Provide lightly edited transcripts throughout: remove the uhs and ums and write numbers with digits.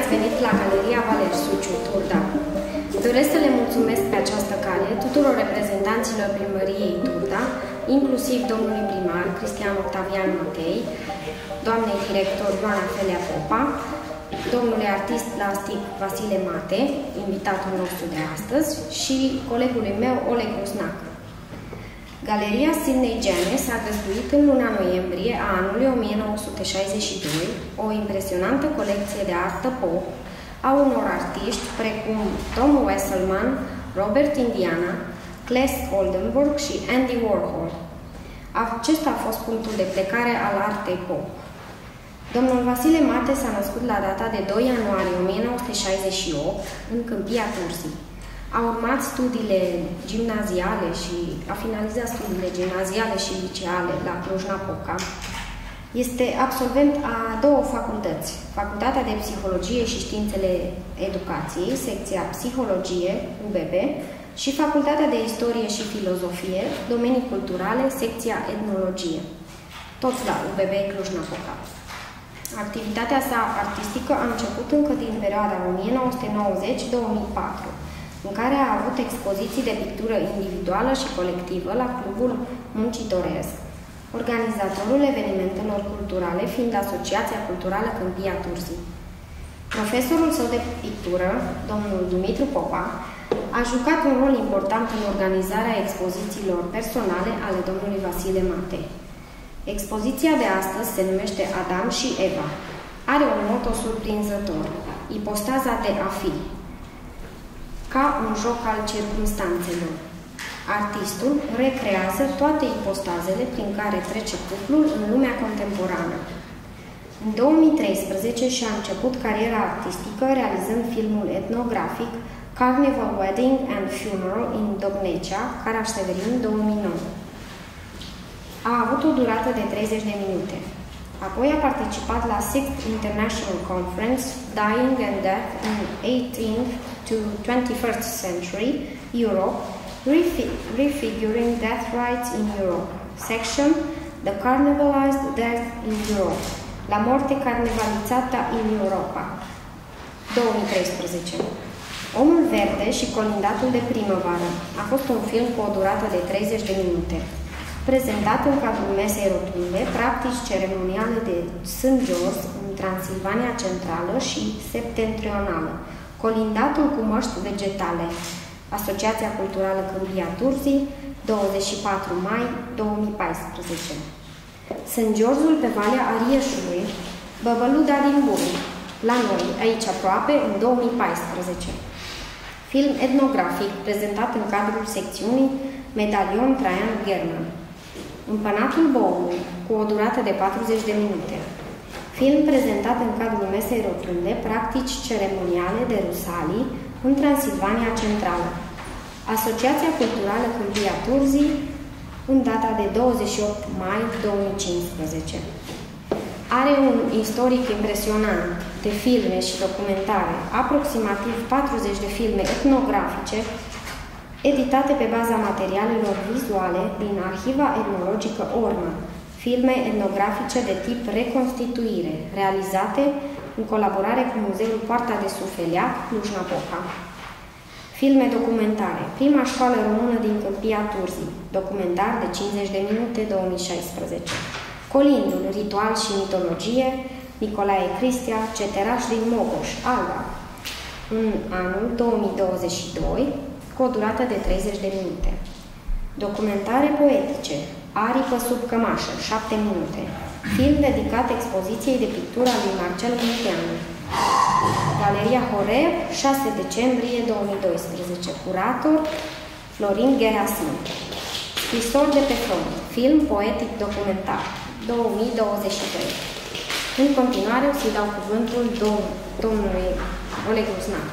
ați venit la Galeria Valeri Suciu, Turda. Doresc să le mulțumesc pe această cale tuturor reprezentanților primăriei Turda, inclusiv domnului primar Cristian Octavian Matei, doamnei director Ioana Felea Popa, domnului artist plastic Vasile Mate, invitatul nostru de astăzi, și colegului meu Oleg Rusnac. Galeria Sidney Gene s-a găzduit în luna noiembrie a anului 1962 o impresionantă colecție de artă pop a unor artiști precum Tom Wesselmann, Robert Indiana, Claes Oldenburg și Andy Warhol. Acesta a fost punctul de plecare al artei pop. Domnul Vasile Mate s-a născut la data de 2 ianuarie 1968 în Câmpia Turzii. A urmat studiile gimnaziale și a finalizat studiile gimnaziale și liceale la Cluj-Napoca. Este absolvent a două facultăți, Facultatea de Psihologie și Științele Educației, secția Psihologie, UBB, și Facultatea de Istorie și Filozofie, domenii culturale, secția Etnologie, tot la UBB Cluj-Napoca. Activitatea sa artistică a început încă din perioada 1990-2004, în care a avut expoziții de pictură individuală și colectivă la Clubul Muncitoresc, organizatorul evenimentelor culturale fiind Asociația Culturală Câmpia Turzii. Profesorul său de pictură, domnul Dumitru Popa, a jucat un rol important în organizarea expozițiilor personale ale domnului Vasile Mate. Expoziția de astăzi se numește Adam și Eva. Are un moto surprinzător, ipostaza de a fi, ca un joc al circumstanțelor. Artistul recrează toate ipostazele prin care trece cuplul în lumea contemporană. În 2013 și-a început cariera artistică realizând filmul etnografic Carnival Wedding and Funeral in Dobnecea, Caraș-Severin, 2009. A avut o durată de 30 de minute. Apoi a participat la 6th International Conference Dying and Death in 18th to 21st Century Europe, Refiguring Death Rights in Europe, section The Carnivalized Death in Europe, La morte carnevalizzata in Europa, 2013. Omul verde și colindatul de primăvară a fost un film cu o durată de 30 de minute, prezentat în cadrul mesei rotunde, practici ceremoniale de St. George în Transilvania Centrală și Septentrională, colindatul cu măști vegetale, Asociația Culturală Câmpia Turzii, 24 mai 2014. St. Georgeul pe Valea Arieșului, Băbăluda din Buri, la noi, aici aproape, în 2014. Film etnografic prezentat în cadrul secțiunii Medalion Traian German. Împănatul Boului, cu o durată de 40 de minute. Film prezentat în cadrul mesei rotunde, practici ceremoniale de Rusalii în Transilvania Centrală. Asociația Culturală Câmpia Turzii, în data de 28 mai 2015. Are un istoric impresionant de filme și documentare, aproximativ 40 de filme etnografice, editate pe baza materialelor vizuale din Arhiva Etnologică Orman, filme etnografice de tip reconstituire, realizate în colaborare cu Muzeul Poarta de Sufeleac, Cluj-Napoca. Filme documentare, Prima școală română din Câmpia Turzii, documentar de 50 de minute, 2016. Colindul, ritual și mitologie, Nicolae Cristia, Ceteraș din Mogoș, Alba, în anul 2022, cu o durată de 30 de minute. Documentare poetice, Aripă sub cămașă, 7 minute. Film dedicat expoziției de pictură a lui Marcel Munteanu. Galeria Horev, 6 decembrie 2012. Curator Florin Gerasim. Scrisori de pe front. Film poetic documentar, 2023. În continuare o să-i dau cuvântul domnului Oleg Rusnac.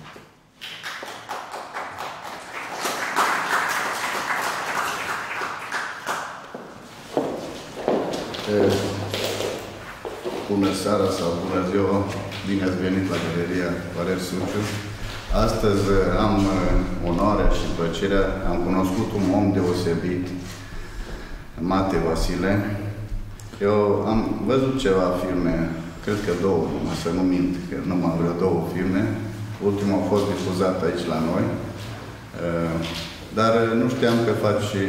Bună seara sau bună ziua, bine ați venit la Galeria Valeri Suciu. Astăzi am onoarea și plăcerea, am cunoscut un om deosebit, Mate Vasile. Eu am văzut ceva filme cred că două, să nu mint, că numai vreo două filme. Ultimul a fost difuzat aici la noi. Dar nu știam că faci și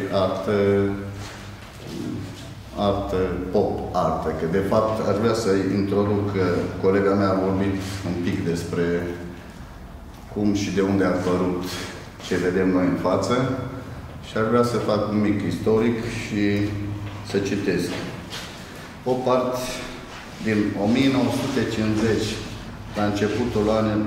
artă, pop artă, că de fapt aș vrea să introduc, colega mea a vorbit un pic despre cum și de unde a apărut ce vedem noi în față și aș vrea să fac un mic istoric și să citesc. Pop art din 1950 la începutul anului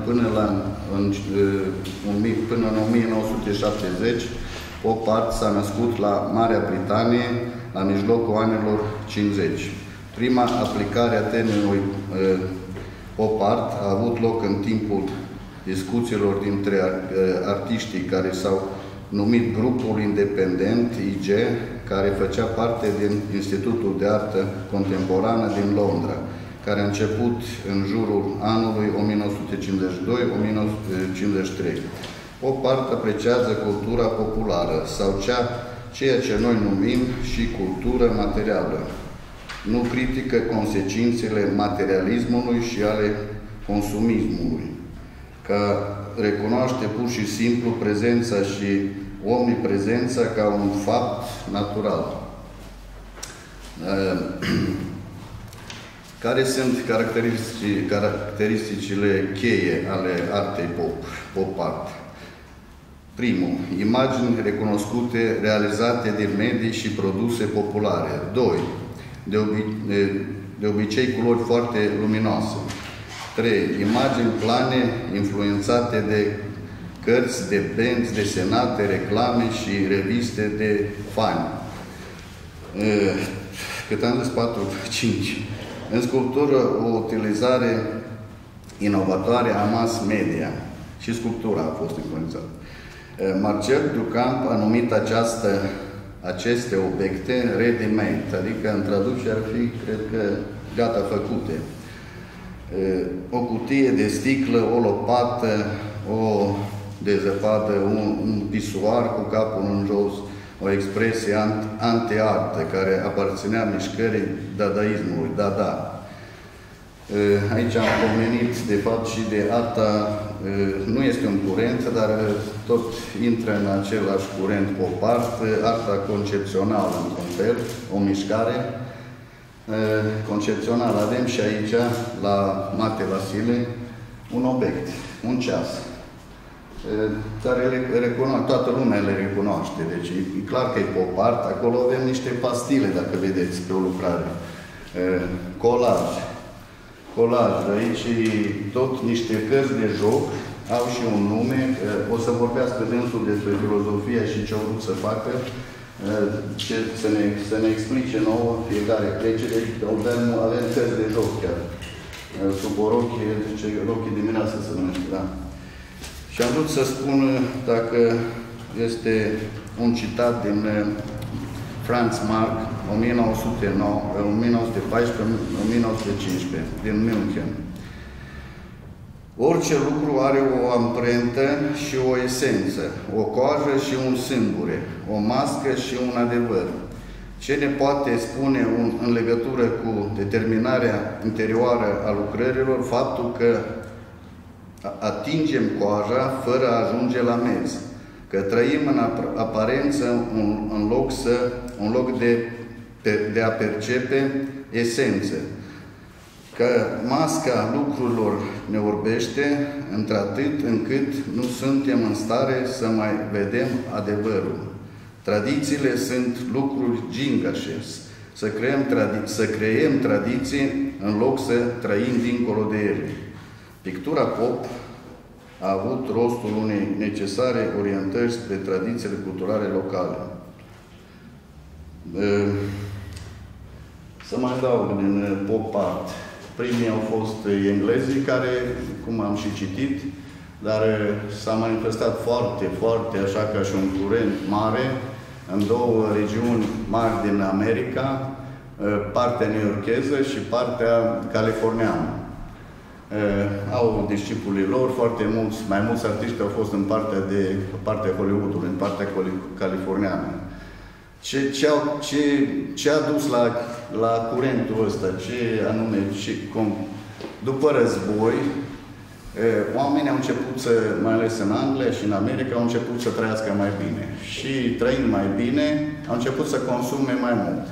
până în 1970, pop art s-a născut la Marea Britanie la mijlocul anilor 50. Prima aplicare a termenului pop art a avut loc în timpul discuțiilor dintre artiștii care s-au numit Grupul Independent, IG, care făcea parte din Institutul de Artă Contemporană din Londra, care a început în jurul anului 1952-1953. Pop art apreciază cultura populară sau ceea ce noi numim și cultură materială. Nu critică consecințele materialismului și ale consumismului, că recunoaște pur și simplu prezența și omniprezența ca un fapt natural. Care sunt caracteristicile cheie ale artei pop art? Primul, imagini recunoscute, realizate din medii și produse populare. 2. De obicei culori foarte luminoase. 3. Imagini plane, influențate de cărți, de benzi desenate, reclame și reviste de fani. Cât am zis? 4, 5. În sculptură, o utilizare inovatoare a mass media. Și sculptura a fost influențată. Marcel Duchamp a numit aceste obiecte ready-made, adică în traducere ar fi, cred că, gata făcute. O cutie de sticlă, o lopată, o de zăpadă, un pisuar cu capul în jos, o expresie anti-artă care aparținea mișcării dadaismului, Dada. Aici am pomenit, de fapt, și de arta, nu este un curent, dar tot intră în același curent pop art, arta concepțională, într-un fel, o mișcare concepțională. Avem și aici, la Mate Vasile, un obiect, un ceas, care toată lumea le recunoaște. Deci e clar că e pop art. Acolo avem niște pastile, dacă vedeți, pe o lucrare. Colaj. Aici tot niște cărți de joc, au și un nume. O să vorbească dânsul despre filozofia și ce au vrut să facă, să ne explice nouă fiecare trecere. Avem cărți de joc chiar. Sub o rochie, zice, rochie dimineață se numește, da? Și am vrut să spun, dacă este un citat din Franz Marc, 1914-1915, din München. Orice lucru are o amprentă și o esență, o coajă și un sâmbure, o mască și un adevăr. Ce ne poate spune în legătură cu determinarea interioară a lucrărilor? Faptul că atingem coaja fără a ajunge la mez, că trăim în aparență în loc de a percepe esență, că masca lucrurilor ne orbește într-atât încât nu suntem în stare să mai vedem adevărul. Tradițiile sunt lucruri gingașe, să creăm tradiții în loc să trăim dincolo de ele. Pictura pop a avut rostul unei necesare orientări spre tradițiile culturale locale. Să mai dau din pop art. Primii au fost englezii care, cum am și citit, dar s-a manifestat foarte, foarte, așa ca și un curent mare, în două regiuni mari din America, partea newyorkeză și partea californiană. Au discipolii lor, foarte mulți, mai mulți artiști au fost în partea Hollywoodului, în partea californiană. Ce a dus la curentul ăsta? Ce anume, După război, oamenii au început să, mai ales în Anglia și în America, au început să trăiască mai bine. Și trăind mai bine, au început să consume mai mult.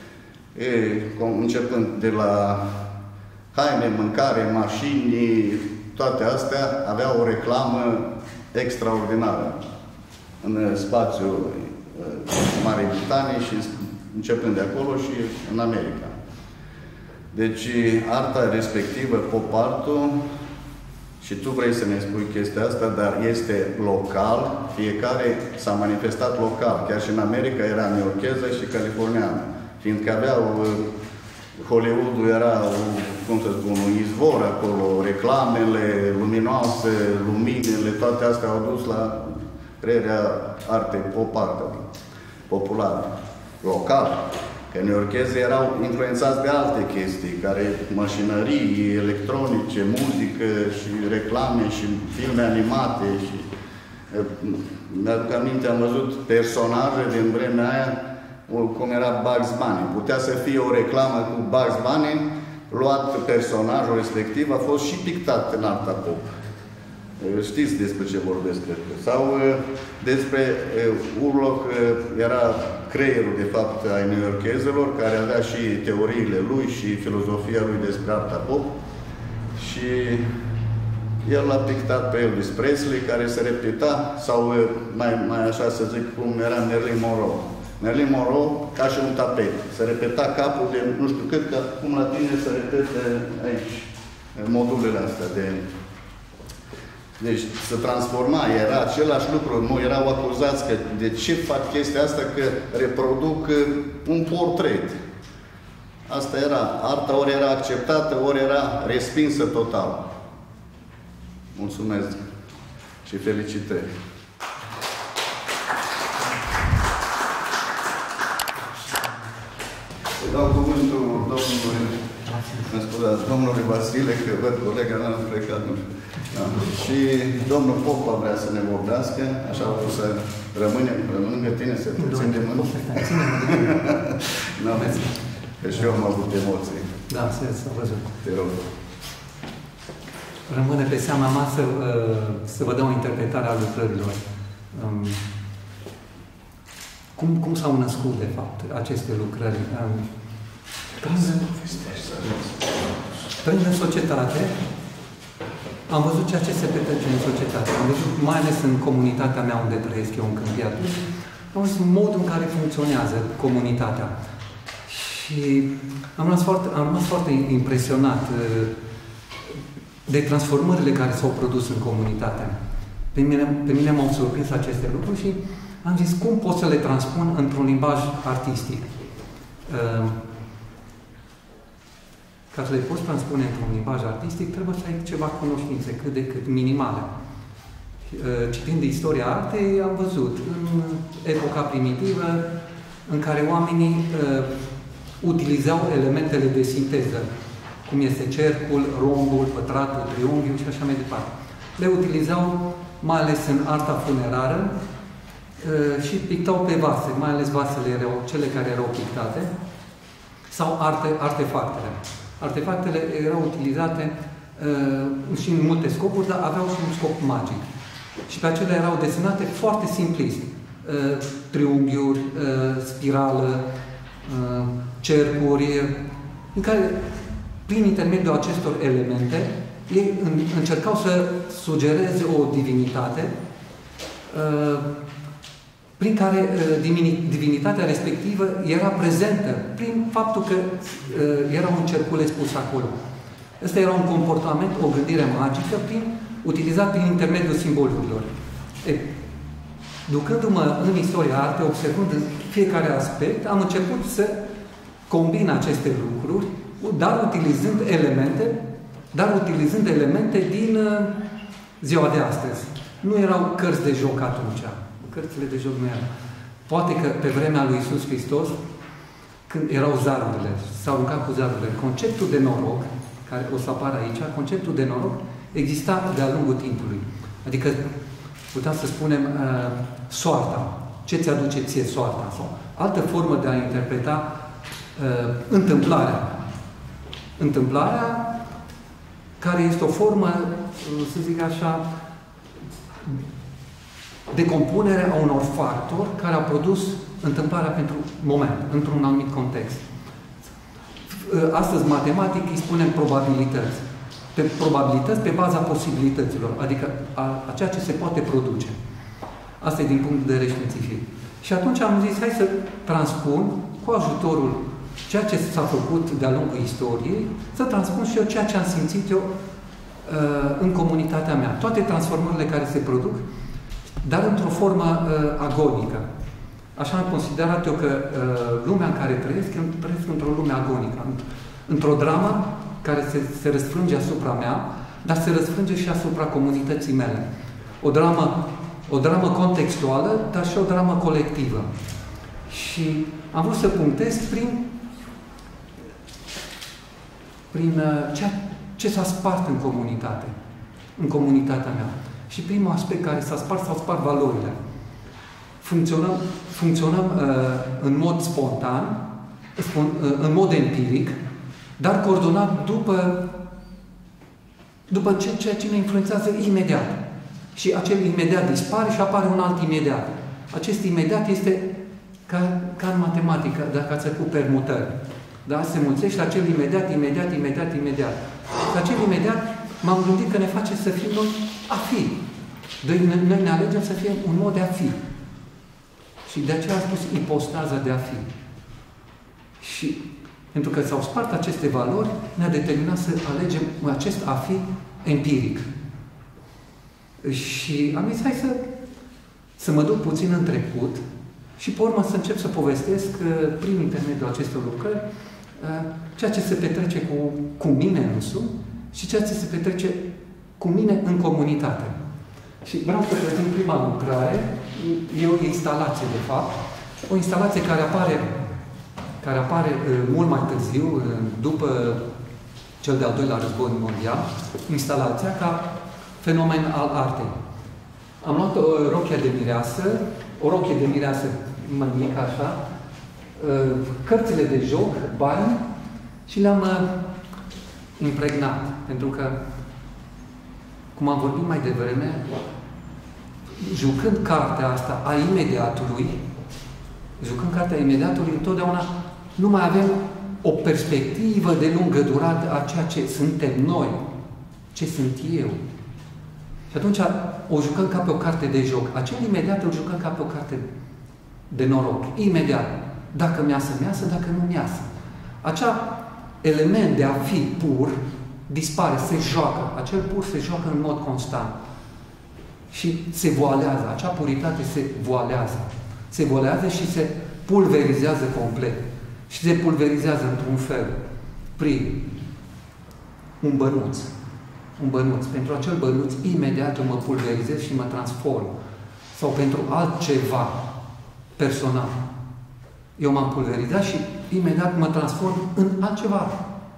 Începând de la haine, mâncare, mașini, toate astea aveau o reclamă extraordinară în spațiul Marii Britanii și începând de acolo și în America. Deci, arta respectivă, pop art-ul, și tu vrei să ne spui chestia asta, dar este local, fiecare s-a manifestat local. Chiar și în America era newyorkeză și californiană. Fiindcă aveau, Hollywood-ul era, cum să spun, un izvor acolo, reclamele luminoase, luminile, toate astea au dus la crearea artei pop art populare, local. Că newyorkezii erau influențați de alte chestii, care mașinării electronice, muzică și reclame și filme animate. Și mi-aduc aminte, am văzut personaje din vremea aia, cum era Bugs Bunny. Putea să fie o reclamă cu Bugs Bunny, luat personajul respectiv, a fost și pictat în arta pop. Știți despre ce vorbesc, cred că. Sau despre Urloc, era creierul, de fapt, ai newyorkezelor, care avea și teoriile lui și filozofia lui despre arta pop. Și el l-a pictat pe Elvis Presley, care se repeta, sau mai așa să zic, cum era Marilyn Monroe. Marilyn Monroe ca și un tapet. Se repeta capul de nu știu cât, ca cum la tine se repete aici modulele astea de... Deci se transforma, era același lucru, nu erau acuzați că de ce fac chestia asta, că reproduc un portret. Asta era, arta ori era acceptată, ori era respinsă total. Mulțumesc și felicitări! Dau cuvântul domnului Vasile, că văd colega mea a plecat, nu știu. Da. Și domnul Popa vrea să ne vorbească, așa vreau să rămânem lângă tine, să te țin de mână. Că și eu am avut emoții. Da, s-a văzut. Te rog. Rămâne pe seama mea să vă dau o interpretare a lucrărilor. Cum s-au născut, de fapt, aceste lucrări? Trăind în societate, am văzut ceea ce se petrece în societate. Am văzut, mai ales în comunitatea mea unde trăiesc eu, în Câmpiatul, am văzut modul în care funcționează comunitatea. Și am rămas foarte impresionat de transformările care s-au produs în comunitate. Pe mine m-au surprins aceste lucruri și am zis, cum pot să le transpun într-un limbaj artistic? Ca să le poți transpune într-un limbaj artistic, trebuie să ai ceva cunoștințe, cât de cât minimale. Citind istoria artei, am văzut în epoca primitivă în care oamenii utilizau elementele de sinteză, cum este cercul, rombul, pătratul, triunghiul și așa mai departe. Le utilizau mai ales în arta funerară și pictau pe vase, mai ales vasele erau cele care erau pictate, sau artefactele. Artefactele erau utilizate și în multe scopuri, dar aveau și un scop magic. Și pe acelea erau desenate foarte simplist. Triunghiuri, spirală, cercuri, în care, prin intermediul acestor elemente, ei încercau să sugereze o divinitate prin care divinitatea respectivă era prezentă, prin faptul că era un cerculeț pus acolo. Ăsta era un comportament, o gândire magică, utilizat prin intermediul simbolurilor. Ducându-mă în istoria artei, observând fiecare aspect, am început să combin aceste lucruri, dar utilizând elemente din ziua de astăzi. Nu erau cărți de joc atunci. Cărțile de joc nu erau. Poate că pe vremea lui Iisus Hristos, când erau zarurile, s-au aruncat cu zarurile, conceptul de noroc, care o să apară aici, conceptul de noroc exista de-a lungul timpului. Adică putem să spunem soarta. Ce ți aduce ție soarta? Sau altă formă de a interpreta întâmplarea. Întâmplarea care este o formă, să zic așa, de compunere a unor factori care au produs întâmplarea pentru moment, într-un anumit context. Astăzi, matematic, îi spunem probabilități. Probabilități pe baza posibilităților, adică a ceea ce se poate produce. Asta e din punct de vedere științific. Și atunci am zis, hai să transpun, cu ajutorul ceea ce s-a făcut de-a lungul istoriei, să transpun și eu ceea ce am simțit eu în comunitatea mea. Toate transformările care se produc, dar într-o formă agonică. Așa am considerat eu că lumea în care trăiesc într-o lume agonică, într-o dramă care se răsfrânge asupra mea, dar se răsfrânge și asupra comunității mele. O dramă contextuală, dar și o dramă colectivă. Și am vrut să punctez prin ce s-a spart în comunitate, în comunitatea mea. Și primul aspect care s-a spart valorile. Funcționăm în mod spontan, în mod empiric, dar coordonat după ceea ce ne influențează imediat. Și acel imediat dispare și apare un alt imediat. Acest imediat este ca în matematică, dacă ați făcut permutări. Da? Se mulțește acel imediat. Și acel imediat m-am gândit că ne face să fim noi a fi. Noi ne alegem să fim un mod de a fi. Și de aceea am spus ipostaza de a fi. Și pentru că s-au spart aceste valori, ne-a determinat să alegem acest a fi empiric. Și am zis, hai să mă duc puțin în trecut și pe urmă să încep să povestesc prin intermediul acestor lucrări ceea ce se petrece cu mine însumi și ceea ce se petrece cu mine în comunitate. Și vreau să prezint prima lucrare, e o instalație de fapt, o instalație care apare mult mai târziu, după cel de-al doilea război mondial, instalația ca fenomen al artei. Am luat o rochie de mireasă mai mică, așa, cărțile de joc, bani, și le-am impregnat. Pentru că, cum am vorbit mai devreme, jucând cartea asta a imediatului, întotdeauna nu mai avem o perspectivă de lungă durată a ceea ce suntem noi, ce sunt eu. Și atunci o jucăm ca pe o carte de joc. Acel imediat îl jucăm ca pe o carte de noroc. Imediat. Dacă mi-asă, dacă nu mi-asă. Acea element de a fi pur dispare, se joacă. Acel pur se joacă în mod constant. Și se voalează. Acea puritate se voalează. Se voalează și se pulverizează complet. Și se pulverizează într-un fel prin un bănuț. Pentru acel bănuț, imediat mă pulverizez și mă transform. Sau pentru altceva personal. Eu m-am pulverizat și imediat mă transform în altceva.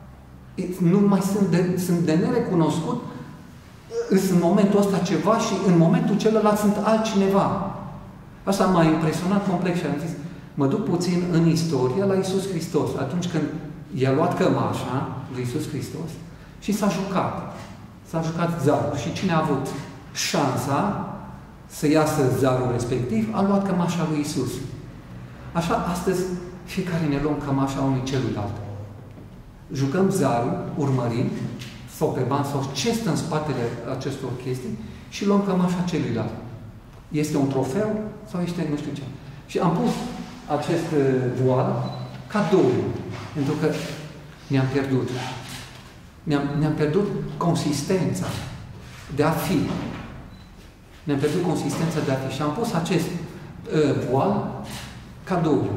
Nu mai sunt de nerecunoscut, sunt în momentul ăsta ceva și în momentul celălalt sunt altcineva. Asta m-a impresionat complet și am zis, mă duc puțin în istorie la Iisus Hristos. Atunci când i-a luat cămașa lui Iisus Hristos și s-a jucat. S-a jucat zarul. Și cine a avut șansa să iasă zarul respectiv, a luat cămașa lui Iisus. Așa, astăzi, fiecare ne luăm cămașa unui celuilalt. Jucăm zarul, urmărim, sau pe bani, sau ce stă în spatele acestor chestii și luăm cămașa celuilalt. Este un trofeu sau este nu știu ce. Și am pus acest voal cadou, pentru că mi-am pierdut. Mi-am pierdut consistența de a fi. Mi-am pierdut consistența de a fi. Și am pus acest voal cadou.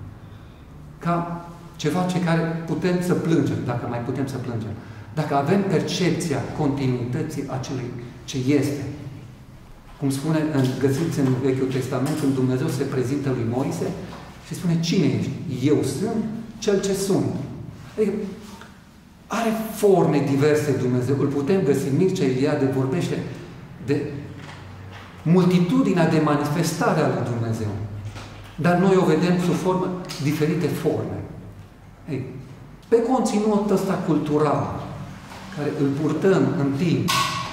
Ca ceva ce care putem să plângem, dacă mai putem să plângem. Dacă avem percepția continuității acelui ce este. Cum spune, găsiți în Vechiul Testament, când Dumnezeu se prezintă lui Moise și spune, cine ești? Eu sunt cel ce sunt. Adică, are forme diverse Dumnezeu. Îl putem găsi. Mircea Eliade vorbește de multitudinea de manifestare ale lui Dumnezeu. Dar noi o vedem sub diferite forme. Pe conținut ăsta cultural, care îl purtăm în timp,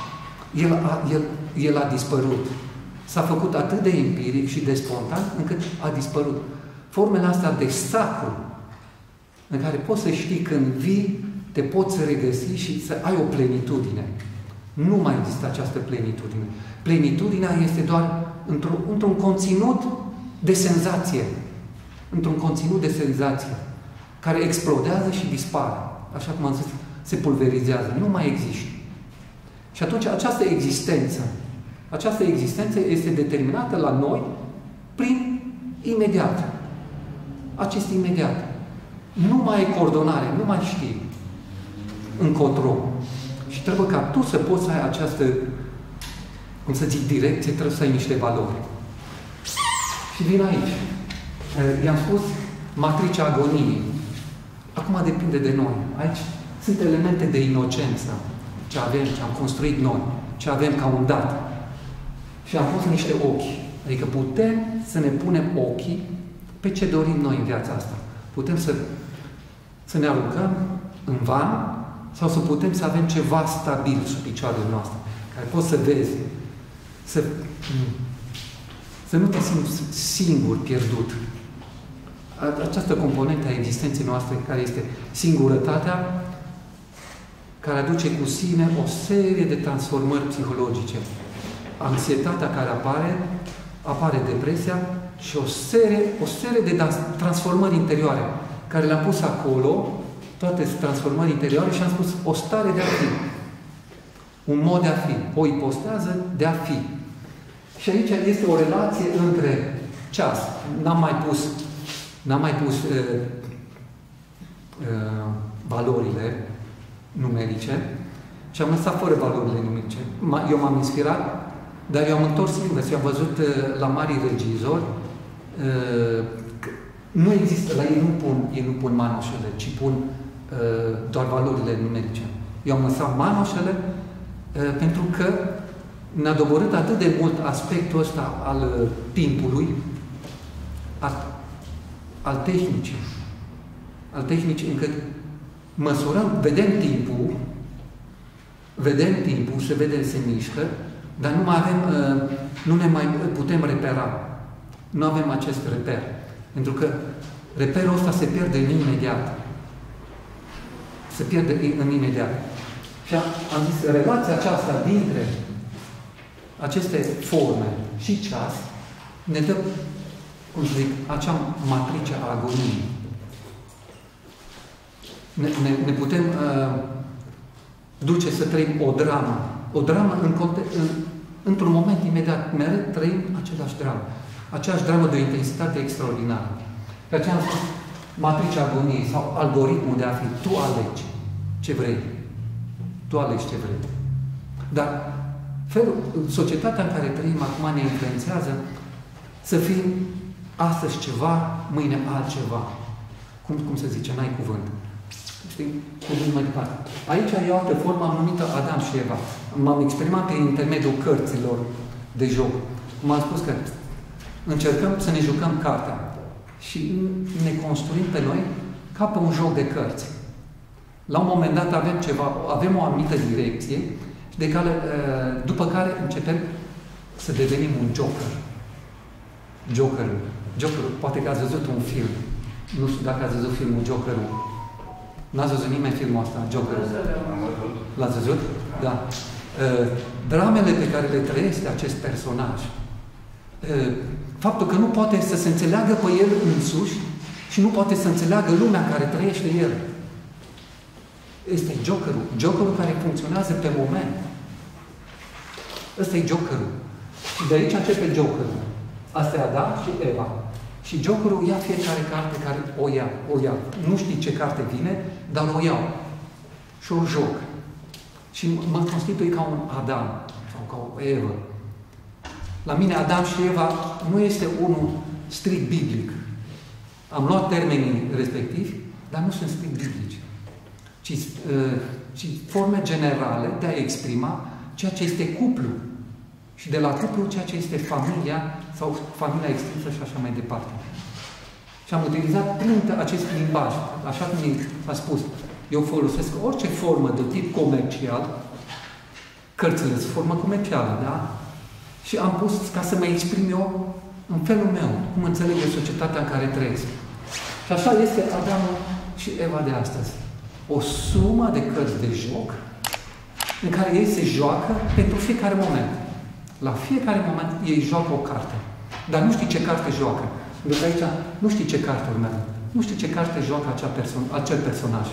el a dispărut. S-a făcut atât de empiric și de spontan încât a dispărut. Formele astea de sacru, în care poți să știi când vii, te poți regăsi și să ai o plenitudine. Nu mai există această plenitudine. Plenitudinea este doar într-un conținut de senzație. Într-un conținut de senzație care explodează și dispare. Așa cum am zis, se pulverizează. Nu mai există. Și atunci această existență este determinată la noi prin imediat. Acest imediat. Nu mai ai coordonare, nu mai știi încotro. Și trebuie ca tu să poți să ai această, cum să zic, direcție, trebuie să ai niște valori. Și vin aici. I-am spus matricea agoniei. Acum depinde de noi. Aici sunt elemente de inocență. Ce avem, ce am construit noi, ce avem ca un dat. Și am pus niște ochi. Adică putem să ne punem ochii pe ce dorim noi în viața asta. Putem să ne aruncăm în van sau să putem să avem ceva stabil sub picioarele noastre, care poți să vezi, să nu te simți singur, pierdut. Această componentă a existenței noastre, care este singurătatea, care aduce cu sine o serie de transformări psihologice. Anxietatea care apare depresia și o serie de transformări interioare, care le-am pus acolo, toate transformări interioare, și am spus o stare de a fi. Un mod de a fi. O ipostază de a fi. Și aici este o relație între ceas. N-am mai pus valorile numerice și am lăsat fără valorile numerice. Eu m-am inspirat, dar eu am întors invers. Eu am văzut la marii regizori, nu există, la ei nu pun manoșele, ci pun doar valorile numerice. Eu am lăsat manoșele pentru că ne-a doborât atât de mult aspectul ăsta al timpului, al tehnicii, încât măsurăm, vedem timpul, se vede, se mișcă, dar nu ne mai putem repera. Nu avem acest reper. Pentru că reperul ăsta se pierde în imediat. Se pierde în imediat. Și am zis, relația aceasta dintre aceste forme și ceas ne dă, cum să zic, acea matrice a agoniei. Ne putem duce să trăim o dramă. O dramă într-un moment imediat. Mereu trăim același dramă. Aceeași dramă de o intensitate extraordinară. De aceea am spus matricea agoniei sau algoritmul de a fi. Tu alegi ce vrei. Tu alegi ce vrei. Dar societatea în care trăim acum ne influențează să fim astăzi ceva, mâine altceva. Cum se zice, n-ai cuvânt. Știi? Cuvânt mai departe. Aici e o altă formă, am numită Adam și Eva. M-am exprimat prin intermediul cărților de joc. M-am spus că încercăm să ne jucăm cartea și ne construim pe noi ca pe un joc de cărți. La un moment dat avem o anumită direcție după care începem să devenim un joker. Jokerul. Poate că ați văzut un film. Nu știu dacă ați văzut filmul Jokerul. N-ați văzut nimeni filmul ăsta, Jokerul? L-ați văzut? Da. Dramele pe care le trăiește acest personaj, faptul că nu poate să se înțeleagă pe el însuși și nu poate să înțeleagă lumea care trăiește el. Este Jokerul care funcționează pe moment. Ăsta e Jokerul. Și de aici începe Jokerul. Asta e Adam și Eva. Și Jokerul ia fiecare carte care o ia. Nu știi ce carte vine, dar o iau. Și o joc. Și mă constitui ca un Adam sau ca o Eva. La mine Adam și Eva nu este unul strict biblic. Am luat termenii respectivi, dar nu sunt strict biblici. Ci forme generale de a exprima ceea ce este cuplu. Și de la cuplu ceea ce este familia sau familia extinsă și așa mai departe. Și am utilizat prin acest limbaj, așa cum a spus. Eu folosesc orice formă de tip comercial, cărțile sunt formă comercială, da? Și am pus ca să mă exprim eu în felul meu, cum înțeleg eu societatea în care trăiesc. Și așa este Adamul și Eva de astăzi. O sumă de cărți de joc în care ei se joacă pentru fiecare moment. La fiecare moment ei joacă o carte. Dar nu știi ce carte joacă. Pentru că aici nu știi ce carte urmează. Nu știi ce carte joacă acel personaj.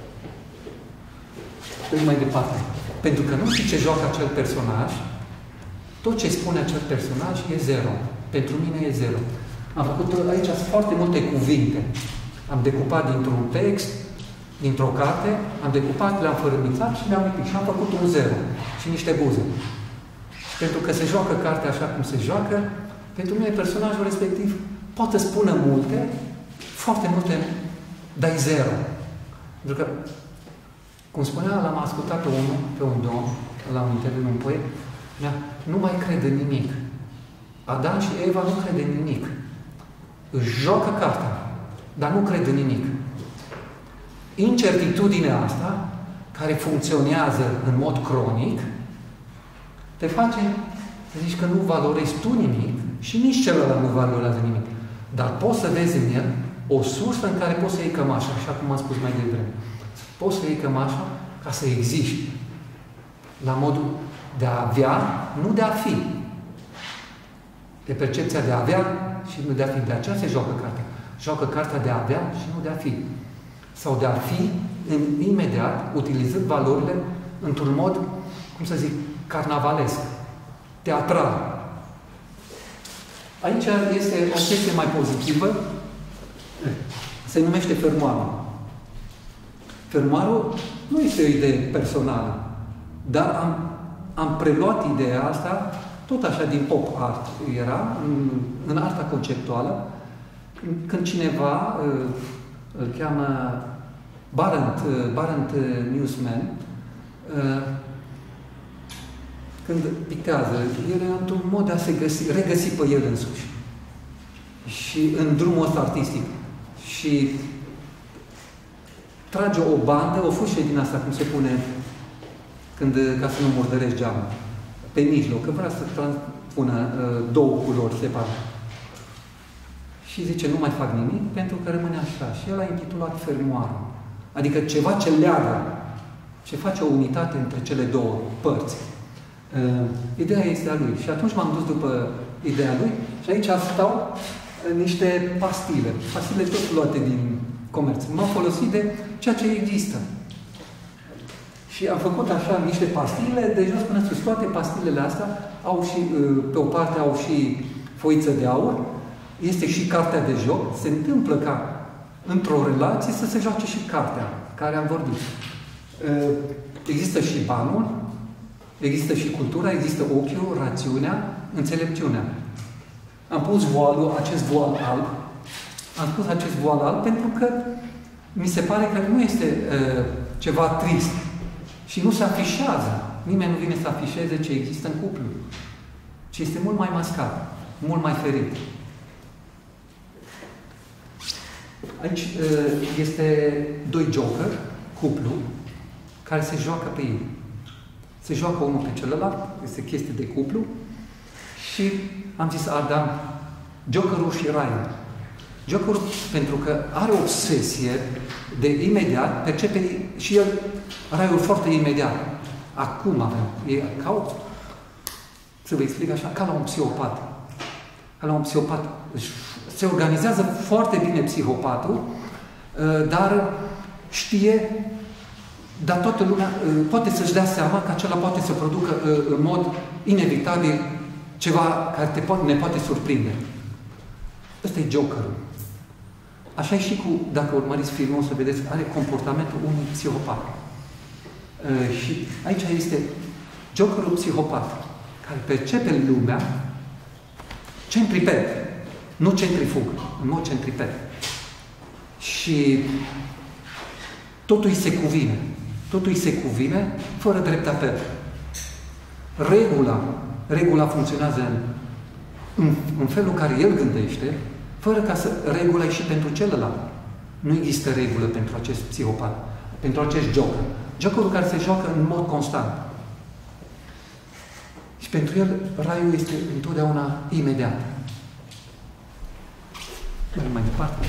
Deci mai departe. Pentru că nu știi ce joacă acel personaj, tot ce spune acel personaj e zero. Pentru mine e zero. Am făcut aici foarte multe cuvinte. Am decupat dintr-un text, dintr-o carte, am decupat, le-am fărâmițat și le-am lipit. Și am făcut un zero și niște buze. Pentru că se joacă cartea așa cum se joacă, pentru mine personajul respectiv poate spună multe, foarte multe, dar e zero. Pentru că, cum spunea, l-am ascultat pe un domn, la un interviu, un poet, nu mai crede nimic. Adam și Eva nu crede nimic. Își joacă cartea, dar nu crede nimic. Incertitudinea asta, care funcționează în mod cronic, te face să zici că nu valorezi tu nimic și nici celălalt nu valorează nimic. Dar poți să vezi în el o sursă în care poți să iei cămașa, așa cum am spus mai devreme. Poți să iei cămașa ca să existi. La modul de a avea, nu de a fi. De percepția de a avea și nu de a fi. De aceea se joacă cartea. Joacă cartea de a avea și nu de a fi. Sau de a fi imediat, utilizând valorile într-un mod, cum să zic, carnavalesc, teatral. Aici este o chestie mai pozitivă, se numește fermoarul. Fermoarul nu este o idee personală, dar am preluat ideea asta, tot așa din pop art era, în arta conceptuală, când cineva îl cheamă Barent Newsman, când pictează, el e într-un mod de a se regăsi pe el însuși. Și în drumul ăsta artistic. Și trage o bandă, o fâșie din asta, cum se pune, ca să nu murdărești geamul, pe mijloc, că vrea să transpună două culori separate. Și zice, nu mai fac nimic, pentru că rămâne așa. Și el a intitulat fermoarul. Adică ceva ce leagă, ce face o unitate între cele două părți. Ideea este a lui. Și atunci m-am dus după ideea lui și aici stau niște pastile. Pastile tot luate din comerț. M-am folosit de ceea ce există. Și am făcut așa niște pastile, de jos până sus. Toate pastilele astea au și, pe o parte au și foiță de aur, este și cartea de joc. Se întâmplă ca într-o relație să se joace și cartea care am vorbit. Există și banul, există și cultura, există ochiul, rațiunea, înțelepciunea. Am pus acest voal alb. Am pus acest voal alb pentru că mi se pare că nu este ceva trist și nu se afișează. Nimeni nu vine să afișeze ce există în cuplu. Ci este mult mai mascat, mult mai ferit. Aici este doi joker, cuplu, care se joacă pe ei. Se joacă unul pe celălalt, este chestie de cuplu. Și am zis Adam, jokerul și raiul. Jokerul, pentru că are o obsesie de imediat, percepe și el raiul foarte imediat. Acum avem. E ca o, să vă explic așa, ca la un psihopat. Ca la un psihopat. Se organizează foarte bine psihopatul, dar știe, dar toată lumea poate să-și dea seama că acela poate să producă în mod inevitabil ceva care ne poate surprinde. Ăsta e jokerul. Așa e și cu, dacă urmăriți filmul, o să vedeți, are comportamentul unui psihopat. Și aici este jokerul psihopat, care percepe lumea centripet, nu centrifug, în mod centripet. Și totul îi se cuvine. Totul îi se cuvine fără drept apel. Regula funcționează în felul în care el gândește, fără ca să regula și pentru celălalt. Nu există regulă pentru acest psihopat. pentru acest joc. Jocul care se joacă în mod constant. Și pentru el, raiul este întotdeauna imediat. Mergem mai departe.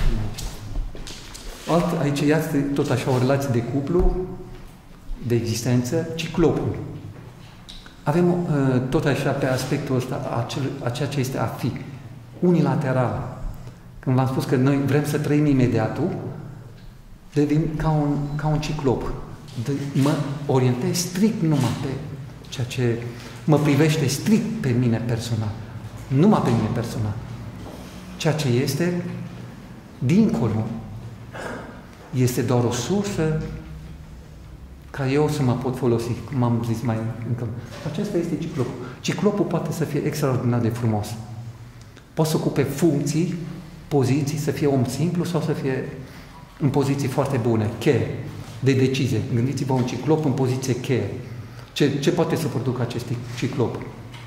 Aici este tot așa o relație de cuplu, de existență, ciclopul. Avem tot așa pe aspectul ăsta a ceea ce este a fi, unilateral. Când v-am spus că noi vrem să trăim imediatul, devin ca un ciclop. Mă orientez strict numai pe ceea ce mă privește strict pe mine personal. Numai pe mine personal. Ceea ce este dincolo este doar o sursă ca eu să mă pot folosi, cum am zis mai încă. Acesta este ciclopul. Ciclopul poate să fie extraordinar de frumos. Poate să ocupe funcții, poziții, să fie om simplu sau să fie în poziții foarte bune, cheie, de decizie. Gândiți-vă un ciclop în poziție cheie. Ce poate să producă acest ciclop?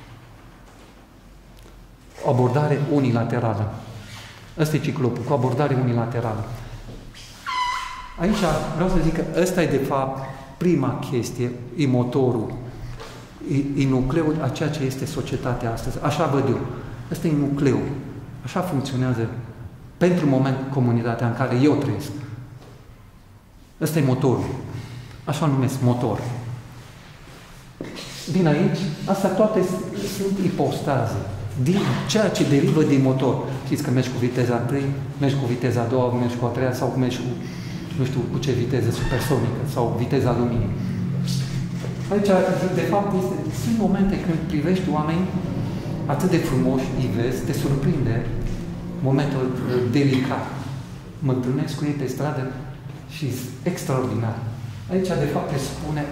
O abordare unilaterală. Ăsta e ciclopul, cu abordare unilaterală. Aici vreau să zic că ăsta e de fapt prima chestie, e motorul, e nucleul a ceea ce este societatea astăzi. Așa văd eu. Ăsta e nucleul. Așa funcționează pentru moment comunitatea în care eu trăiesc. Ăsta e motorul. Așa numesc motor. Din aici, astea toate sunt ipostaze. Din ceea ce derivă din motor. Știți că mergi cu viteza 1, mergi cu viteza 2, mergi cu a 3 sau mergi cu, nu știu cu ce viteză, supersonică sau viteza luminii. Aici, de fapt, sunt momente când privești oameni atât de frumoși, îi vezi, te surprinde momentul delicat. Mă întâlnesc cu ei pe stradă și extraordinar. Aici, de fapt, te spune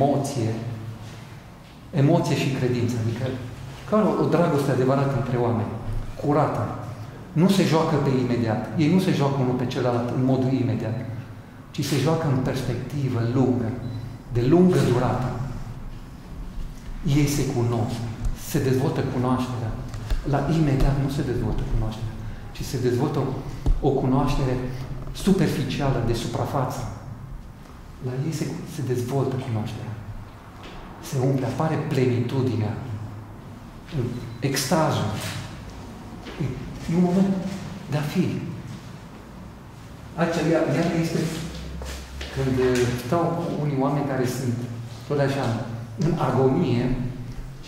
emoție și credință. Adică, ca o dragoste adevărată între oameni, curată. Nu se joacă pe imediat. Ei nu se joacă unul pe celălalt în modul imediat, ci se joacă în perspectivă lungă, de lungă durată. Ei se cunosc, se dezvoltă cunoașterea. La imediat nu se dezvoltă cunoașterea, ci se dezvoltă o cunoaștere superficială, de suprafață. La ei se dezvoltă cunoașterea. Se umple, apare plenitudinea, extazul. E un moment de a fi. Aici, iar este când stau cu unii oameni care sunt tot așa în agonie, ce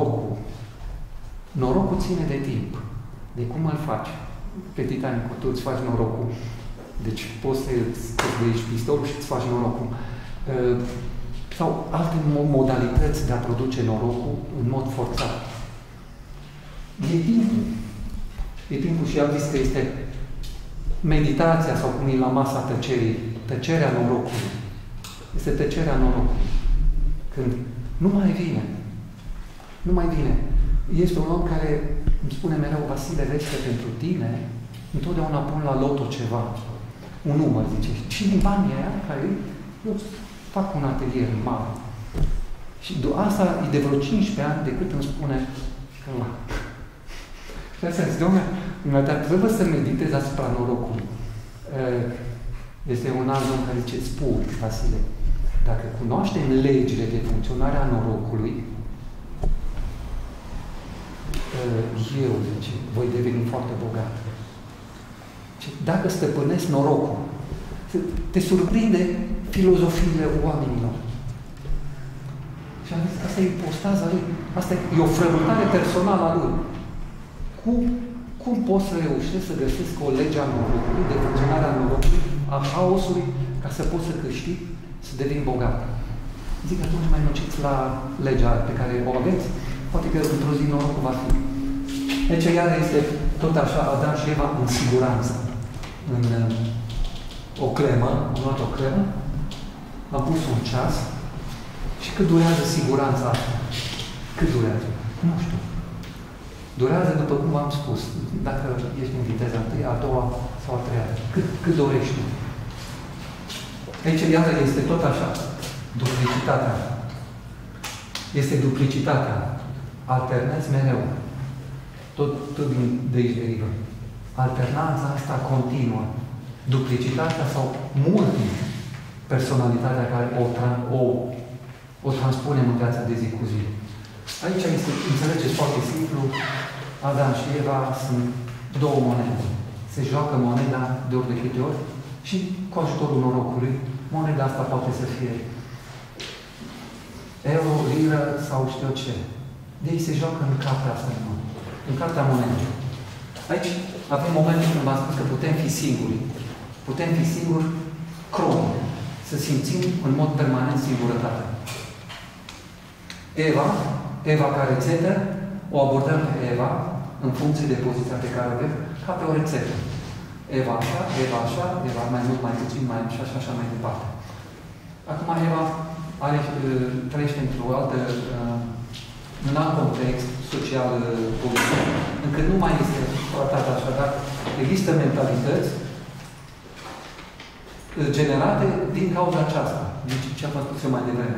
norocul ține de timp. De cum îl faci? Pe Titanic, tu îți faci norocul. Deci poți să-ți dăiești pistolul și îți faci norocul. Sau alte modalități de a produce norocul în mod forțat. E timpul. E timpul și am zis că este meditația sau cum e la masa tăcerii, tăcerea norocului. Este tăcerea norocului. Când nu mai vine. Nu mai vine. Este un om care îmi spune mereu, Vasile, vezi că pentru tine întotdeauna pun la loto ceva. Un număr, zice. Cine banii aia care eu fac un atelier mare. Și asta e de vreo 15 ani de cât îmi spune că la. Și asta zice, domnule, trebuie să meditez asupra norocului. Este un alt om care zice, spun, Vasile, dacă cunoaștem legile de funcționare a norocului, eu, zice, voi deveni foarte bogat. Dacă stăpânesc norocul, te surprinde filozofiile oamenilor. Și am zis, asta e ipostaza lui, asta e o frământare personală a lui. Cum poți să reușești să găsesc o lege a norocului, de funcționare a norocului, a haosului, ca să poți să câștigi, să devii bogat? Zic, atunci mai nuciți la legea pe care o aveți, poate că într-o zi norocul va fi. Deci, iar este tot așa, Adam și Eva în siguranță. În o clemă, am luat o clemă, am pus un ceas și cât durează siguranța asta? Cât durează? Nu știu. Durează după cum v-am spus. Dacă ești în viteza întâi, a doua sau a treia. Cât dorești tu? Aici, iată, este tot așa. Duplicitatea. Este duplicitatea. Alternezi mereu. Tot de aici derivă. Alternanța asta continuă. Duplicitatea sau personalitatea care o transpunem în viața de zi cu zi. Aici este, înțelegeți foarte simplu, Adam și Eva sunt două monede. Se joacă moneda de ori de câte ori și cu ajutorul norocului, moneda asta poate să fie euro, liră sau știu ce. De ei se joacă în cartea asta, în cartea monedei. Aici avem momentul când v-am spus că putem fi singuri. Putem fi singuri cronic. Să simțim în mod permanent singurătatea. Eva ca rețetă, o abordăm pe Eva în funcție de poziția pe care o avem, ca pe o rețetă. Eva așa, Eva mai mult, mai puțin, mai așa și așa mai departe. Acum Eva trăiește în alt context social politic, încât nu mai este tratată așa, dar există mentalități generate din cauza aceasta, deci ce am spus eu mai devreme.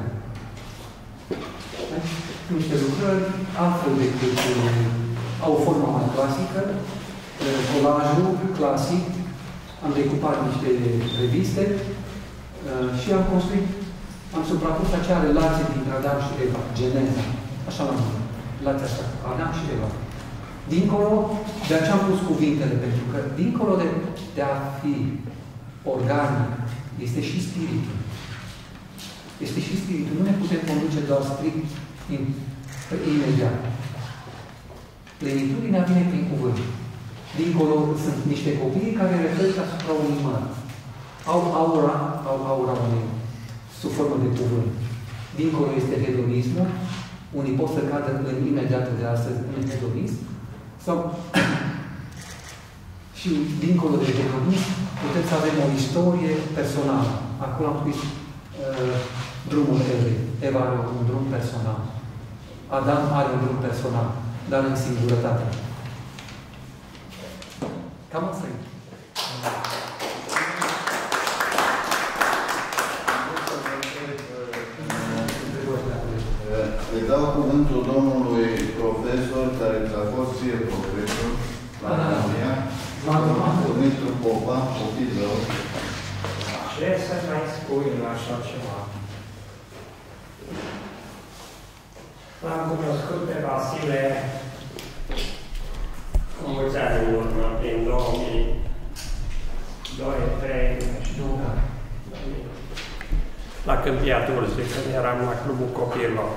Niște lucrări altfel decât au o formă mai clasică, colajul clasic, am decupat niște reviste și am construit, am suprapus acea relație dintre Adam și Eva, geneza, așa l-am spus, relația asta, Adam și Eva. Dincolo, de aceea am pus cuvintele, pentru că dincolo de a fi organic, este și spiritul. Este și spiritul. Nu ne putem conduce doar strict imediat. Plenitudinea vine prin cuvânt. Dincolo sunt niște copii care reflectă asupra unui măr. Au aura unei sub formă de cuvânt. Dincolo este hedonismul. Unii pot să cadă în imediat de astăzi în hedonism. Sau și dincolo de hedonism putem să avem o istorie personală. Acolo am scris drumul Evei. Eva are un drum personal. Adam are un drum personal, dar în singurătate. Cam asta e. Îi dau cuvântul domnului profesor, care a fost ție profesor la România, Dumitru Popa, copil rău. Ce să mai spui la așa ceva? L-am cunoscut pe Vasile cu mulți ani în urmă, prin 2002-2003, la Câmpia Turzii, când eram la Clubul Copiilor.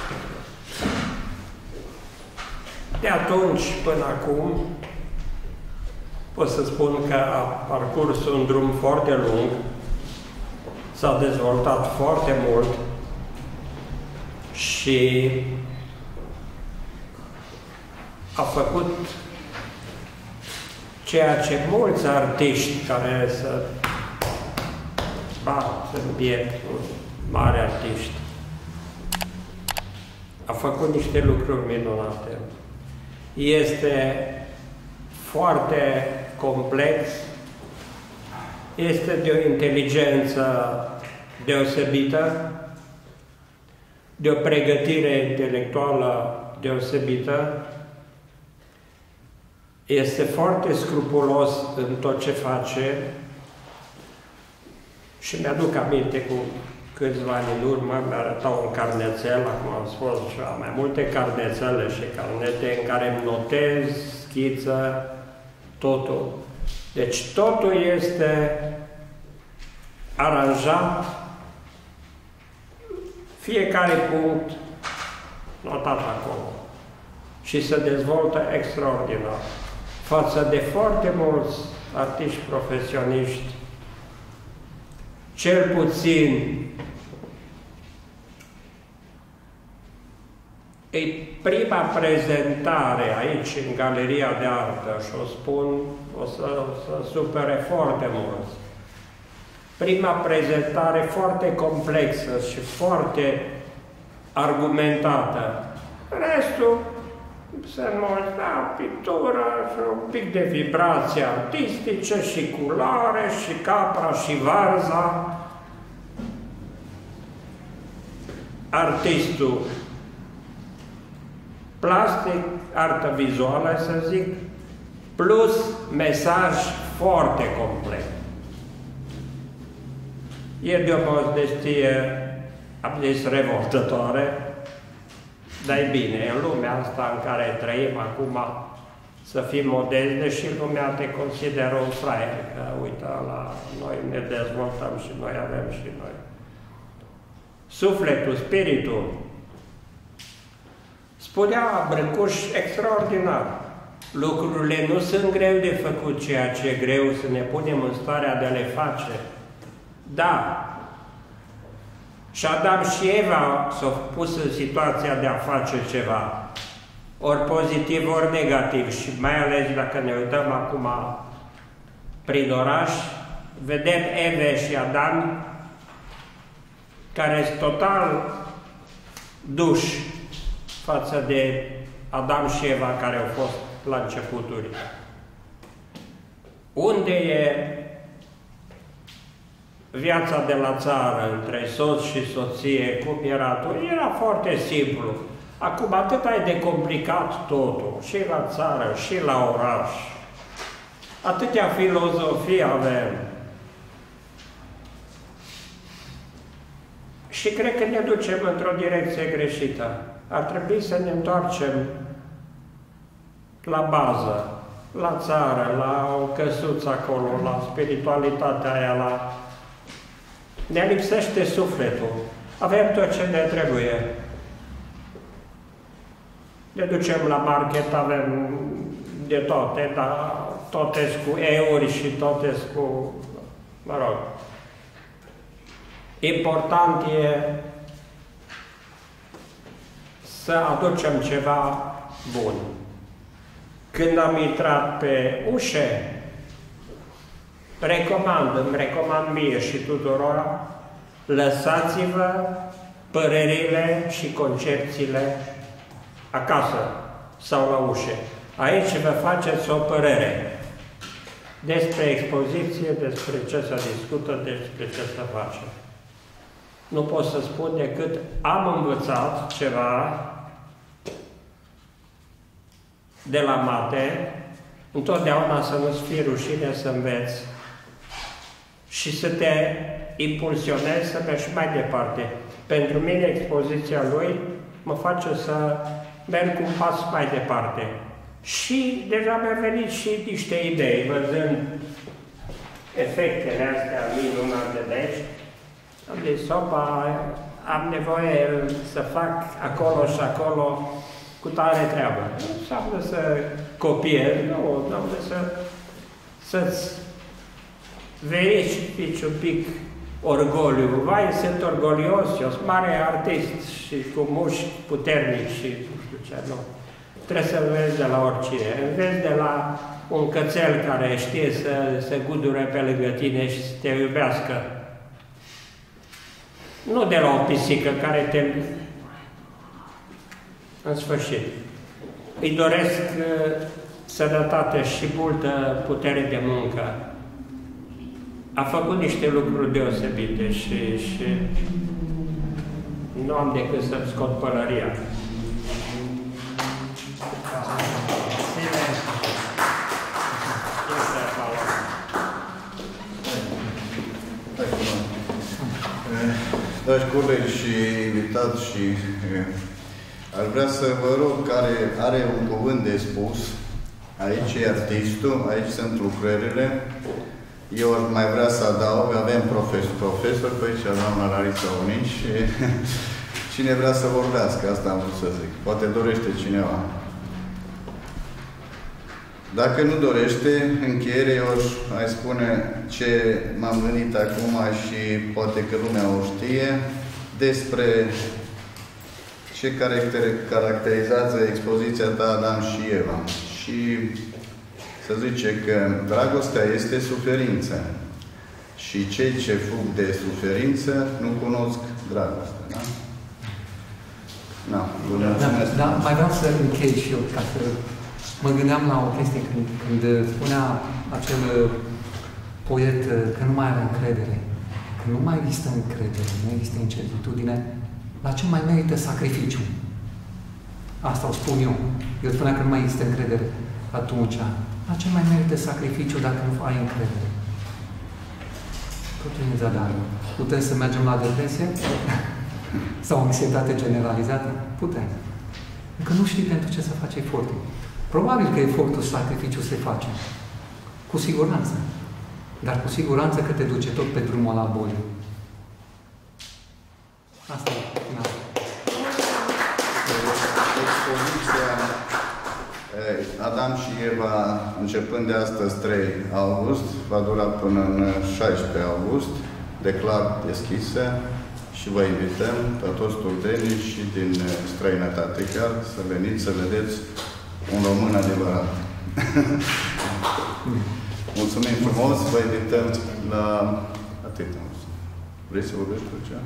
De atunci până acum, pot să spun că a parcurs un drum foarte lung, s-a dezvoltat foarte mult și a făcut ceea ce mulți artiști care să bat în piept, mari artiști, a făcut niște lucruri minunate. Este foarte complex, este de o inteligență deosebită, de o pregătire intelectuală deosebită, este foarte scrupulos în tot ce face și mi-aduc aminte cu câțiva ani în urmă, mi-arătau un carnețel, acum am spus așa, mai multe carnețele și carnete în care îmi notez, schiță, totul. Deci totul este aranjat, fiecare punct notat acolo și se dezvoltă extraordinar. Față de foarte mulți artiști profesioniști, cel puțin e prima prezentare aici în Galeria de Artă și o spun, o să supere foarte mulți. Prima prezentare foarte complexă și foarte argumentată. Restul se mulți, da, pictură și un pic de vibrații artistice și culoare și capra și varza. Artistul plastic, artă vizuală, să zic, plus mesaj foarte complet. E de o modestie, am zis, revoltătoare, dar e bine, în lumea asta în care trăim acum, să fii modest, deși lumea te consideră un fraier, că uite, la noi ne dezvoltăm și noi avem și noi. Sufletul, spiritul, spunea Brâncuș extraordinar. Lucrurile nu sunt greu de făcut, ceea ce e greu să ne punem în starea de a le face. Da. Și Adam și Eva s-au pus în situația de a face ceva. Ori pozitiv, ori negativ. Și mai ales dacă ne uităm acum prin oraș, vedem Eve și Adam care sunt total duși față de Adam și Eva care au fost la începuturi. Unde e viața de la țară între soț și soție, cum era atunci? Era foarte simplu. Acum atât e de complicat totul, și la țară, și la oraș. Atâtea filozofii avem. Și cred că ne ducem într-o direcție greșită. Ar trebui să ne întoarcem la bază, la țară, la o căsuță acolo, la spiritualitatea aia, la... Ne lipsește sufletul. Avem tot ce ne trebuie. Ne ducem la market, avem de toate, dar toate cu euri și toate cu... mă rog. Important e să aducem ceva bun. Când am intrat pe ușe, îmi recomand mie și tuturor, lăsați-vă părerile și concepțiile acasă sau la ușe. Aici vă faceți o părere despre expoziție, despre ce se discută, despre ce se face. Nu pot să spun decât am învățat ceva de la mate, întotdeauna să nu-ți fie rușine să înveți și să te impulsionezi să mergi mai departe. Pentru mine expoziția lui mă face să merg un pas mai departe. Și deja mi-au venit și niște idei, văzând efectele astea minunate de aici. Am zis, opa, am nevoie să fac acolo și acolo cu tare treabă. Nu înseamnă să copiez, nu, să-ți verifici un pic orgoliu. Vai, sunt orgolios, eu sunt mare artist și cu mușchi puternici și nu știu ce, nu. Trebuie să înveți de la oricine. Înveți de la un cățel care știe să se gudure pe lângă tine și să te iubească. Nu de la o pisică care te... În sfârșit. Îi doresc sănătate și multă putere de muncă. A făcut niște lucruri deosebite și nu am decât să-mi scot pălăria. Dragi colegi și invitați, și aș vrea să vă rog, care are un cuvânt de spus, aici e artistul, aici sunt lucrările. Eu mai vrea să adaug, avem profesor pe aici, doamna Larisa Unic, și cine vrea să vorbească, asta am vrut să zic. Poate dorește cineva. Dacă nu dorește, încheiere, eu aș spune ce m-am gândit acum și poate că lumea o știe, despre ce caracterizează expoziția ta Adam și Eva. Și să zice că dragostea este suferință. Și cei ce fug de suferință nu cunosc dragostea. Da? Da, mai vreau să închei și eu, ca să mă gândeam la o chestie când spunea acel poet că nu mai are încredere. Că nu mai există încredere, nu există incertitudine. La ce mai merită sacrificiu? Asta o spun eu. Eu spunea că nu mai există încredere. Atunci, la ce mai merită sacrificiu dacă nu ai încredere? Totul e în zadar. Putem să mergem la depresie? Sau anxietate generalizată? Putem. Încă nu știi pentru ce să faci efortul. Probabil că efortul, sacrificiul se face. Cu siguranță. Dar cu siguranță că te duce tot pe drumul la bolii. Asta e. Expoziția Adam și Eva, începând de astăzi 3 august, va dura până în 16 august, declar deschisă și vă invităm pe toți turdenii și din străinătate chiar să veniți să vedeți un român adevărat. Mulțumim frumos, vă invităm la atât. Vrei să vorbești cu cea?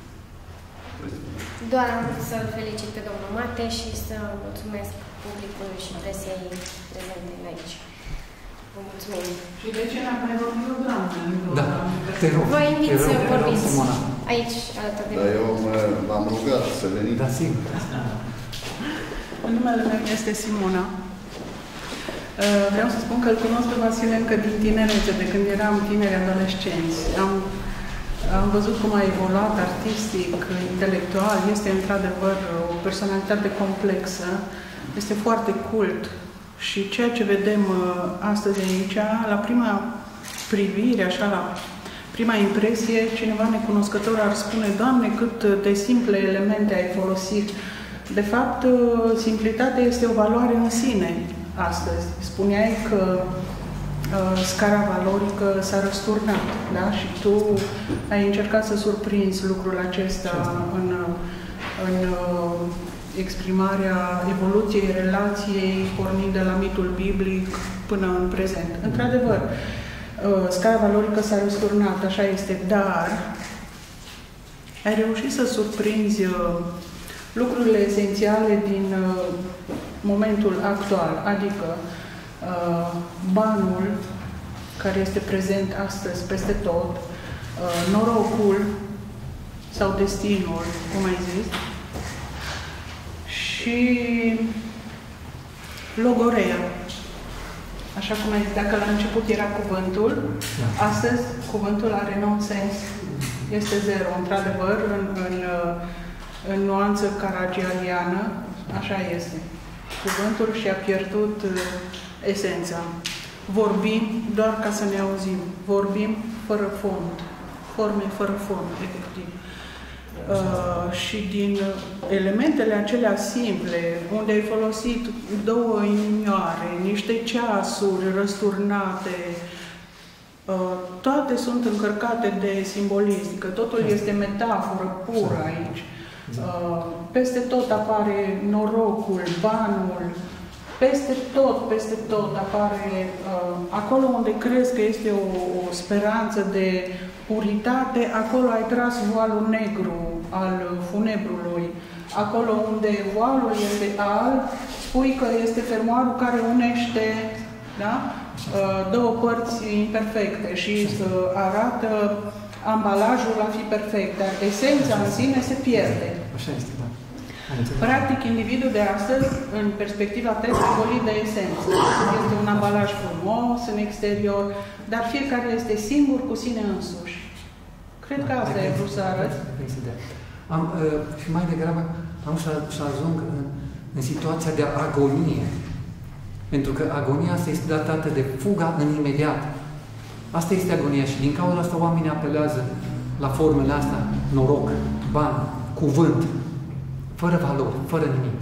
Doar am vrut să-l felicit pe domnul Mate și să mulțumesc publicului și presei prezente aici. Vă mulțumim. Și de ce n-am mai vorbit o dramă? Da, te rog. Vă invit să vorbiți aici, alături de mine. Dar eu v-am rugat să veniți. Da, sigur. Numele meu este Simona. Vreau să spun că îl cunosc pe Vasile încă din tinerețe, de când eram tineri adolescenți. Am văzut cum a evoluat artistic, intelectual, este într-adevăr o personalitate complexă, este foarte cult și ceea ce vedem astăzi aici, la prima privire, așa, la prima impresie, cineva necunoscător ar spune: Doamne, cât de simple elemente ai folosit. De fapt, simplitatea este o valoare în sine astăzi. Spuneai că scara valorică s-a răsturnat, da? Și tu ai încercat să surprinzi lucrul acesta în exprimarea evoluției relației, pornind de la mitul biblic până în prezent. Într-adevăr, scara valorică s-a răsturnat, așa este, dar ai reușit să surprinzi lucrurile esențiale din momentul actual, adică banul care este prezent astăzi peste tot, norocul sau destinul, cum ai zis, și logorea. Așa cum ai zis, dacă la început era cuvântul, astăzi cuvântul are nonsens, este zero. Într-adevăr, în nuanță caragialiană, așa este. Cuvântul și-a pierdut esența. Vorbim doar ca să ne auzim. Vorbim fără fond. Forme fără fond, efectiv. Și din elementele acelea simple, unde ai folosit 2 inimioare, niște ceasuri răsturnate, toate sunt încărcate de simbolism, că totul este metaforă pură aici. Peste tot apare norocul, banul, peste tot apare, acolo unde crezi că este o speranță de puritate, acolo ai tras voalul negru al funebrului. Acolo unde voalul este alb, spui că este fermoarul care unește, da? 2 părți imperfecte și arată ambalajul a fi perfect, dar esența în sine se pierde. Așa este, da. Practic, individul de astăzi, în perspectiva ta, este golit de esență. Este un ambalaj frumos în exterior, dar fiecare este singur cu sine însuși. Cred că asta e vrut să arăt. Și mai degrabă am să ajung în situația de agonie. Pentru că agonia asta este datată de fuga în imediat. Asta este agonia și din cauza asta oamenii apelează la formele astea: noroc, bani, cuvânt, fără valori, fără nimic.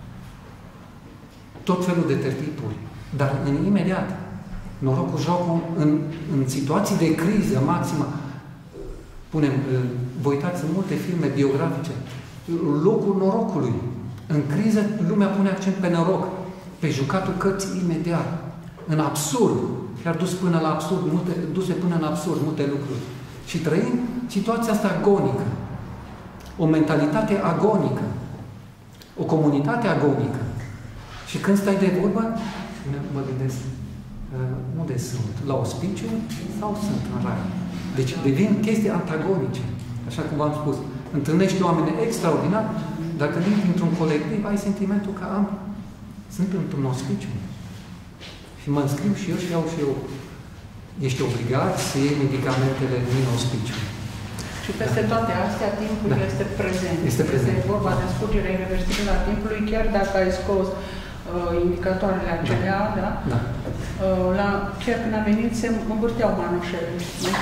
Tot felul de tertipuri, dar în imediat. Norocul joacă în situații de criză maximă. Vă uitați în multe filme biografice, locul norocului. În criză, lumea pune accent pe noroc, pe jucatul cărții imediat, în absurd, chiar duse până în absurd multe lucruri. Și trăim situația asta agonică, o mentalitate agonică, o comunitate agonică. Și când stai de vorbă, mă gândesc, unde sunt? La ospiciu sau sunt în rai? Deci devin chestii antagonice. Așa cum v-am spus, întâlnești oameni extraordinari, dar când intri într-un colectiv, ai sentimentul că sunt într-un ospiciu. Și mă înscriu și eu și iau și eu ești obligat să iei medicamentele din ospiciu. Și peste toate astea, timpul este prezent. Este prezent. Este vorba de scurgerea irreversibilă a timpului, chiar dacă ai scos indicatoarele acelea, chiar când a venit, se învârteau manușele.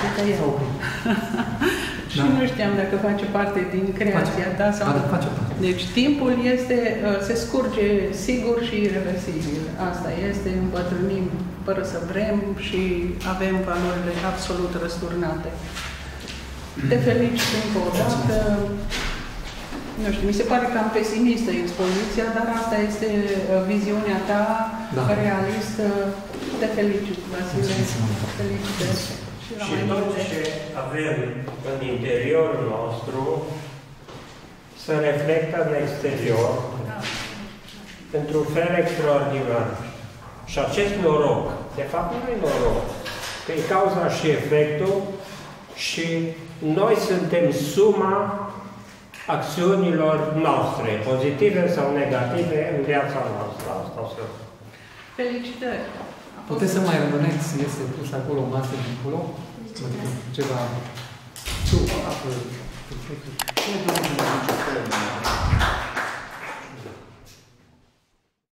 Și nu știam dacă face parte din creația ta sau nu. Face parte. Deci timpul se scurge sigur și irreversibil. Asta este, îmbătrânim fără să vrem și avem valorile absolut răsturnate. Te felicit încă o dată. Nu știu, mi se pare cam pesimistă expoziția, dar asta este viziunea ta realistă. Te felicit, Vasile. Felicitări. Și tot ce avem în interiorul nostru se reflectă în exterior într-un fel extraordinar. Și acest noroc, de fapt nu e noroc, că e cauza și efectul și noi suntem suma acțiunilor noastre, pozitive sau negative, în viața noastră. Asta o să... Felicitări! Puteți să mai rămâneți, este pus acolo o masă dincolo? Ceva...